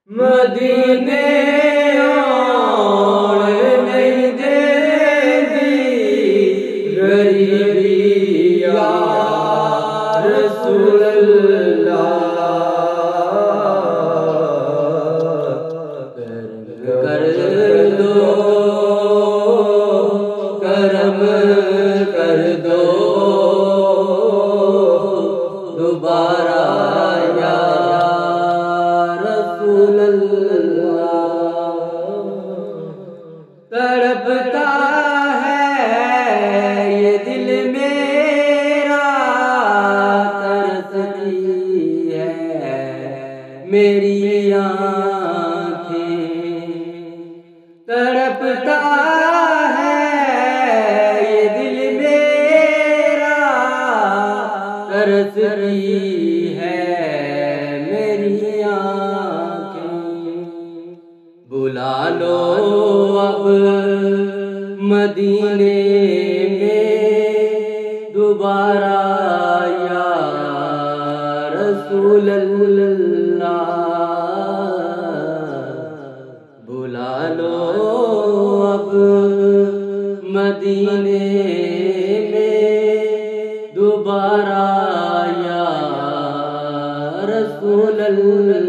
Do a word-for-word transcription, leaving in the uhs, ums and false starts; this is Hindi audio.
मदीने और नहीं देती गरीबी या रसूल अल्लाह। कर दो करम कर दो दोबारा या रसूल अल्लाह। तड़पता है ये दिल मेरा, तरसती है मेरी आँखें। तड़पता है ये दिल मेरा, तरसती है मेरी आँखें। बुला लो अब मदीने में दोबारा या रसूल अल्लाह। बुला लो अब मदीने में दोबारा या रसूल अल्लाह।